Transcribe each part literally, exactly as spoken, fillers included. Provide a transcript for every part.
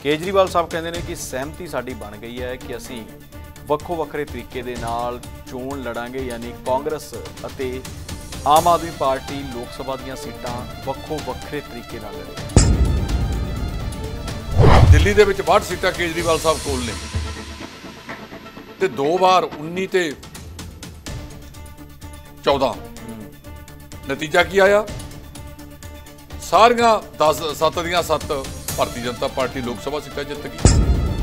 केजरीवाल साहब कहते हैं कि सहमति साडी बन गई है कि असीं ਵੱਖੋ ਵੱਖਰੇ तरीके दे नाल चोण लड़ांगे, यानी कांग्रेस अते आम आदमी पार्टी लोक सभा दीआं सीटां ਵੱਖੋ ਵੱਖਰੇ तरीके नाल लड़ेगी। दिल्ली दे विच बाहठ सीटां केजरीवाल साहब कोल ने ते दो बार उन्नी ते चौदह नतीजा की आया, सारियां दस सत्त दियां सत्त भारतीय जनता पार्टी लोक सभा सीटां जित गई।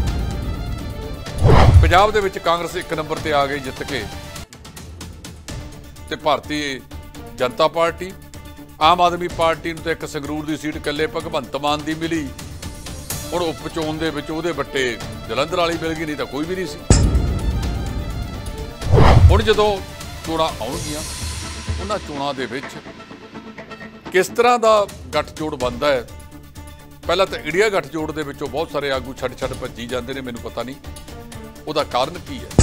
पंजाब दे विच कांग्रेस एक नंबर ते आ गई जित के, ते भारतीय जनता पार्टी आम आदमी पार्टी नूं ते एक संगरूर दी सीट कल्ले भगवंत मान दी मिली। हुण उप चोण दे विच उहदे बट्टे जलंधर वाली मिल गई, नहीं तां कोई भी नहीं सी। हुण जदों चोणां आउणगीआं उन्हां चोणां दे विच किस तरह दा गठजोड़ बनदा है, पहला तो इंडिया गठजोड़ दे विचों बहुत सारे आगू छड्ड छड्ड भज्जी जांदे ने, मैनूं पता नहीं ਉਹਦਾ ਕਾਰਨ ਕੀ ਹੈ।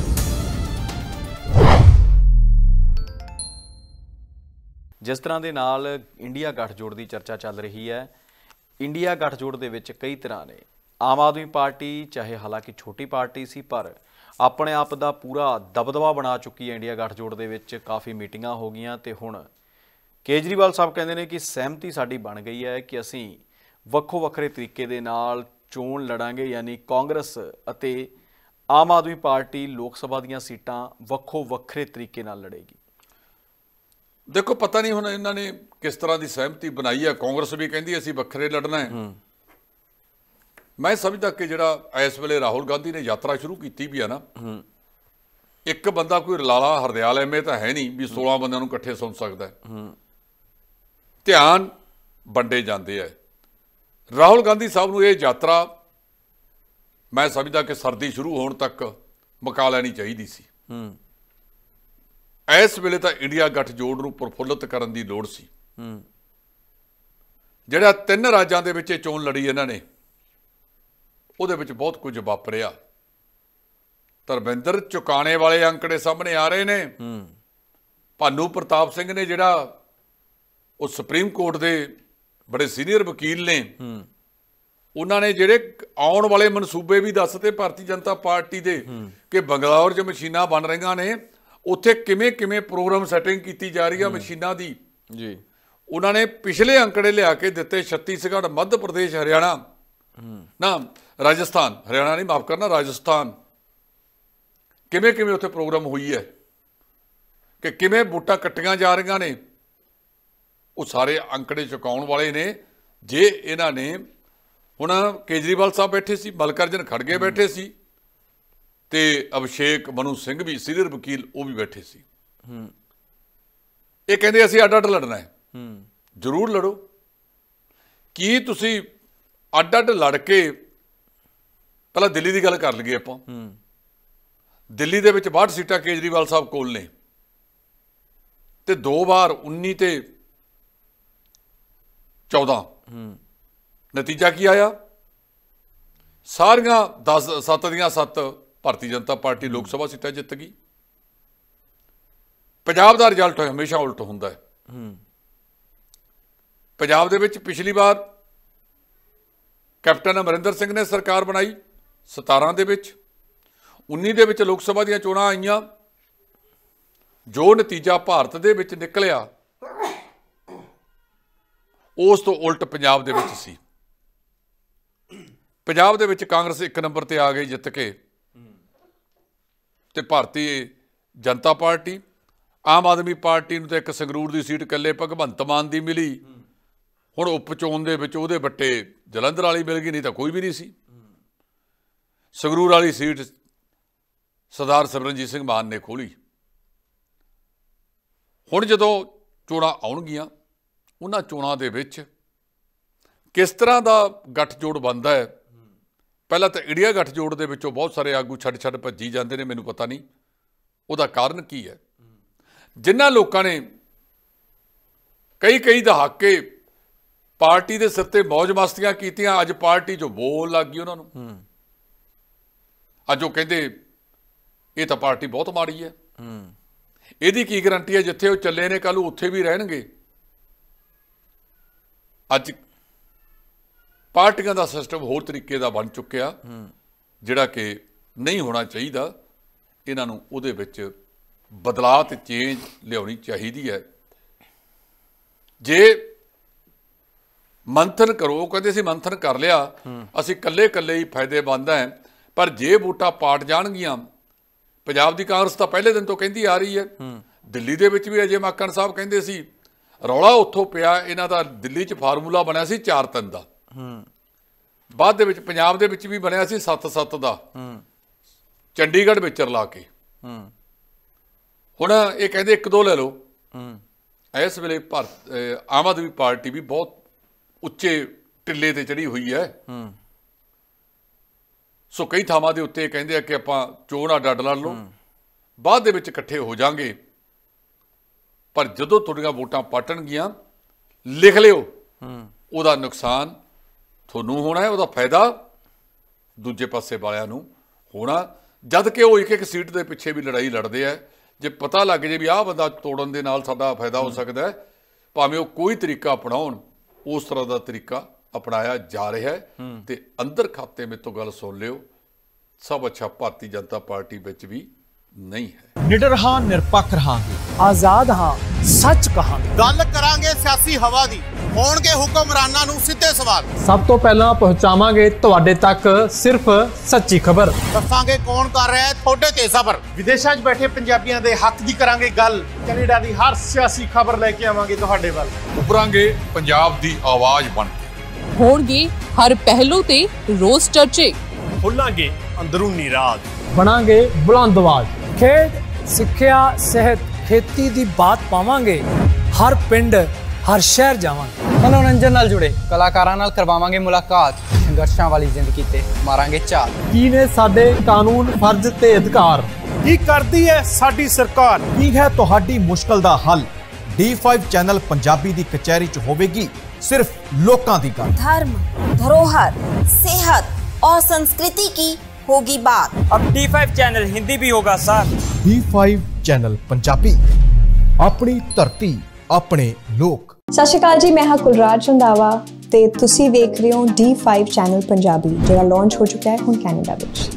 जिस तरह के नाल इंडिया गठजोड़ की चर्चा चल रही है, इंडिया गठजोड़ के विच कई तरह ने। आम आदमी पार्टी चाहे हालांकि छोटी पार्टी सी, पर अपने आप का पूरा दबदबा बना चुकी है। इंडिया गठजोड़ के विच काफ़ी मीटिंगां हो गईयां ते हुण केजरीवाल साहब कहते हैं कि सहमति साडी बन गई है कि असीं ਵੱਖੋ ਵੱਖਰੇ तरीके दे नाल चोण लड़ांगे, यानी कांग्रेस अते आम आदमी पार्टी लोक सभा दीआं सीटां ਵੱਖੋ ਵੱਖਰੇ तरीके नाल लड़ेगी। देखो पता नहीं हुण इन्हां ने किस तरह की सहमति बनाई है। कांग्रेस भी कहती असीं वक्खरे लड़ना है। मैं समझदा कि जिहड़ा इस वेले राहुल गांधी ने यात्रा शुरू की भी है ना, एक बंदा कोई रलाला हरदयाल एम ए तो है नहीं भी सोलह बंदिआं नूं इकट्ठे सुन सकदा है। ध्यान वंडे जांदे है। राहुल गांधी साहब नूं इह यात्रा मैं समझदा कि सर्दी शुरू होने तक मुका लैनी चाहिए सी। इस वेले तो इंडिया गठजोड़ नूं प्रफुल्लित करन दी लोड़ सी। जिहड़ा तीन राज्यां दे विच चोण लड़ी इन्हां ने, उहदे विच बहुत कुछ वापरिया। धर्मेंद्र चुकाने वाले अंकड़े सामने आ रहे ने। भानू प्रताप सिंह ने जिहड़ा वो सुप्रीम कोर्ट दे बड़े सीनियर वकील ने, उन्होंने जिहड़े आउण वाले मनसूबे भी दसते भारतीय जनता पार्टी दे कि बंगलौर च मशीनां बन रही ने, उत्थे किवें किवें प्रोग्राम सैटिंग की जा रही है मशीनां दी जी। उन्होंने पिछले अंकड़े लिया के दिते, छत्तीसगढ़ मध्य प्रदेश हरियाणा ना राजस्थान, हरियाणा नहीं माफ करना राजस्थान, किवें किवें उत्थे प्रोग्राम हुई है कि किवें वोटां कट्टियां जा रही ने। वो सारे अंकड़े चुकाउण वाले ने। जे इन्हां ने हुण केजरीवाल साहब बैठे सी, मल्लिकार्जुन खड़गे बैठे सी, ते अभिषेक मनु सिंह भी सीनियर वकील वो भी बैठे सी। ये कहते असीं अड अड लड़ना है। जरूर लड़ो। की तुसीं अड अड लड़ के पहला दिल्ली की गल कर लईए आपां। दिल्ली दे विच बाहठ सीटां केजरीवाल साहब कोल ने ते दो बार उन्नी ते चौदह नतीजा की आया, सारियां दस सत्त दियां सत्त भारतीय जनता पार्टी लोक सभा सीटां जित गई। पंजाब दा रिजल्ट हमेशा उल्ट हुंदा है। पंजाब दे विच पिछली बार कैप्टन अमरिंदर सिंह ने सरकार बनाई सतारां दे विच, उन्नी दे विच लोक सभा दीआं चोणां आईयां। जो नतीजा भारत दे विच निकलिया उस तो उल्ट पंजाब दे विच सी। पंजाब दे विच कांग्रेस एक नंबर ते आ गई जित के, ते भारतीय जनता पार्टी आम आदमी पार्टी नूं ते एक संगरूर दी सीट कल्ले भगवंत मान दी मिली। हुण उप चोण दे विच उहदे बट्टे जलंधर वाली मिल गई, नहीं तां कोई भी नहीं सी। संगरूर वाली सीट सरदार सिमरनजीत सिंह मान ने खोली। हुण जदों चोणां आउणगीआं उन्हां चोणां दे विच किस तरह का गठजोड़ बनता है, पहला तो इंडिया गठजोड़ के विचों बहुत सारे आगू छड्ड छड्ड भज्जी जाते हैं, मैनूं पता नहीं उसका कारण की है। जिन्हां लोगों ने कई कई दहाके पार्टी के सिर ते मौज मस्तियां कीतियां, अज पार्टी चो बोल लग गई उन्होंने। अज वो कहते ये तो पार्टी बहुत माड़ी है। ਇਹਦੀ ਕੀ ਗਰੰਟੀ है जिथे वो चले ने कल उत्थे भी रहणगे। अज ਪਾਰਟੀਆਂ ਦਾ ਸਿਸਟਮ ਹੋਰ ਤਰੀਕੇ ਦਾ ਬਣ ਚੁੱਕਿਆ, ਜਿਹੜਾ ਕਿ ਨਹੀਂ ਹੋਣਾ ਚਾਹੀਦਾ। ਇਹਨਾਂ ਨੂੰ ਉਹਦੇ ਵਿੱਚ ਬਦਲਾਅ ਤੇ ਚੇਂਜ ਲਿਆਉਣੀ ਚਾਹੀਦੀ ਹੈ। ਜੇ ਮੰਥਨ ਕਰੋ, ਉਹ ਕਹਿੰਦੇ ਸੀ ਮੰਥਨ ਕਰ ਲਿਆ, ਅਸੀਂ ਇਕੱਲੇ ਇਕੱਲੇ ਹੀ ਫਾਇਦੇਮੰਦ ਹੈ, ਪਰ ਜੇ ਵੋਟਾਂ ਪਾਟ ਜਾਣਗੀਆਂ, ਪੰਜਾਬ ਦੀ ਕਾਂਗਰਸ ਤਾਂ ਪਹਿਲੇ ਦਿਨ ਤੋਂ ਕਹਿੰਦੀ ਆ ਰਹੀ ਹੈ, ਦਿੱਲੀ ਦੇ ਵਿੱਚ ਵੀ ਅਜੇ ਮਾਕਨ ਸਾਹਿਬ ਕਹਿੰਦੇ ਸੀ, ਰੌਲਾ ਉੱਥੋਂ ਪਿਆ ਇਹਨਾਂ ਦਾ, ਦਿੱਲੀ 'ਚ ਫਾਰਮੂਲਾ ਬਣਿਆ ਸੀ ਚਾਰ ਤਿੰਨ ਦਾ, ਬਾਅਦ ਦੇ ਵਿੱਚ ਪੰਜਾਬ ਦੇ ਵਿੱਚ ਵੀ ਬਣਿਆ ਸੀ ਸੱਤ ਸੱਤ ਦਾ, ਚੰਡੀਗੜ੍ਹ ਵਿੱਚ ਰਲਾ ਕੇ। ਹੁਣ ਇਹ ਕਹਿੰਦੇ ਇੱਕ ਦੋ ਲੈ ਲਓ। ਇਸ ਵੇਲੇ ਭਾਰਤ ਆਮ ਆਦਮੀ ਪਾਰਟੀ ਵੀ ਬਹੁਤ ਉੱਚੇ ਟਿੱਲੇ ਤੇ ਚੜੀ ਹੋਈ ਹੈ। ਸੋ ਕਈ ਥਾਵਾਂ ਦੇ ਉੱਤੇ ਕਹਿੰਦੇ ਆ ਕਿ ਆਪਾਂ ਚੋਣ ਅੱਡ ਅੱਡ ਲੜ ਲਓ, ਬਾਅਦ ਦੇ ਵਿੱਚ ਇਕੱਠੇ ਹੋ ਜਾਾਂਗੇ, ਪਰ ਜਦੋਂ ਤੁਹਾਡੀਆਂ ਵੋਟਾਂ ਪਾਟਣਗੀਆਂ, ਲਿਖ ਲਿਓ, ਉਹਦਾ ਨੁਕਸਾਨ ਤੁਹਾਨੂੰ ਹੋਣਾ ਹੈ, ਉਹਦਾ ਫਾਇਦਾ ਦੂਜੇ ਪਾਸੇ ਵਾਲਿਆਂ ਨੂੰ ਹੋਣਾ। ਜਦ ਕਿ ਉਹ ਇੱਕ ਇੱਕ ਸੀਟ ਦੇ ਪਿੱਛੇ ਵੀ ਲੜਾਈ ਲੜਦੇ ਆ। ਜੇ ਪਤਾ ਲੱਗ ਜੇ ਵੀ ਆਹ ਬੰਦਾ ਤੋੜਨ ਦੇ ਨਾਲ ਸਾਡਾ ਫਾਇਦਾ ਹੋ ਸਕਦਾ ਹੈ, ਭਾਵੇਂ ਉਹ ਕੋਈ ਤਰੀਕਾ ਅਪਣਾਉਣ, ਉਸ ਤਰ੍ਹਾਂ ਦਾ ਤਰੀਕਾ ਅਪਣਾਇਆ ਜਾ ਰਿਹਾ ਹੈ। ਤੇ ਅੰਦਰ ਖਾਤੇ ਮੇਰੇ ਤੋਂ ਗੱਲ ਸੁਣ ਲਿਓ, ਸਭ ਅੱਛਾ ਭਾਰਤੀ ਜਨਤਾ ਪਾਰਟੀ ਵਿੱਚ ਵੀ ਨਹੀਂ ਹੈ। ਨਿਡਰ ਹਾਂ, ਨਿਰਪੱਖ ਰਹਾਂਗੇ, ਆਜ਼ਾਦ ਹਾਂ, ਸੱਚ ਕਹਾਂਗੇ। ਗੱਲ ਕਰਾਂਗੇ ਸਿਆਸੀ ਹਵਾ ਦੀ, ਹੋਣਗੇ ਹੁਕਮਰਾਨਾਂ ਨੂੰ ਸਿੱਧੇ ਸਵਾਲ। ਸਭ ਤੋਂ ਪਹਿਲਾਂ ਪਹੁੰਚਾਵਾਂਗੇ ਤੁਹਾਡੇ ਤੱਕ ਸਿਰਫ ਸੱਚੀ ਖਬਰ। ਦੱਸਾਂਗੇ ਕੌਣ ਕਰ ਰਿਹਾ ਹੈ ਤੁਹਾਡੇ ਤੇ ਸਬਰ। ਵਿਦੇਸ਼ਾਂ 'ਚ ਬੈਠੇ ਪੰਜਾਬੀਆਂ ਦੇ ਹੱਕ ਦੀ ਕਰਾਂਗੇ ਗੱਲ। ਕੈਨੇਡਾ ਦੀ ਹਰ ਸਿਆਸੀ ਖਬਰ ਲੈ ਕੇ ਆਵਾਂਗੇ ਤੁਹਾਡੇ ਵੱਲ। ਉੱਭਰਾਂਗੇ ਪੰਜਾਬ ਦੀ ਆਵਾਜ਼ ਬਣ ਕੇ। ਹੋਣਗੇ ਹਰ ਪਹਿਲੂ ਤੇ ਰੋਜ਼ ਚਰਚੇ। ਖੋਲਾਂਗੇ ਅੰਦਰੂਨੀ ਰਾਜ। ਬਣਾਂਗੇ ਬੁਲੰਦ ਆਵਾਜ਼। ਖੇਡ, ਸਿੱਖਿਆ, ਸਿਹਤ, ਖੇਤੀ ਦੀ ਬਾਤ ਪਾਵਾਂਗੇ। ਹਰ ਪਿੰਡ, ਹਰ ਸ਼ਹਿਰ ਜਾਵਾਂਗੇ। ਮਨੋਰੰਜਨ ਨਾਲ ਜੁੜੇ ਕਲਾਕਾਰਾਂ ਨਾਲ ਕਰਵਾਵਾਂਗੇ ਮੁਲਾਕਾਤ। ਸੰਘਰਸ਼ਾਂ ਵਾਲੀ ਜ਼ਿੰਦਗੀ ਤੇ ਮਾਰਾਂਗੇ ਝਾਤ। ਕੀ ਨੇ ਸਾਡੇ ਕਾਨੂੰਨ, ਫਰਜ਼ ਤੇ ਅਧਿਕਾਰ? ਕੀ ਕਰਦੀ ਹੈ ਸਾਡੀ ਸਰਕਾਰ? ਕੀ ਹੈ ਤੁਹਾਡੀ ਮੁਸ਼ਕਲ ਦਾ ਹੱਲ? ਡੀ ਫਾइव ਚੈਨਲ ਪੰਜਾਬੀ ਦੀ ਕਚਹਿਰੀ 'ਚ ਹੋਵੇਗੀ सिर्फ लोकां दी गल। धर्म, धरोहर, सेहत और संस्कृति की होगी बात। अब डी फाइव चैनल हिंदी भी होगा sir. D five channel Punjabi, अपनी धरती, अपने लोक। सत श्री अकाल जी, मैं हाँ कुलराज रंधावा ते तुसी वेख रहे हो डी फाइव चैनल पंजाबी, जिहड़ा लॉन्च हो चुका है हुण कैनेडा विच।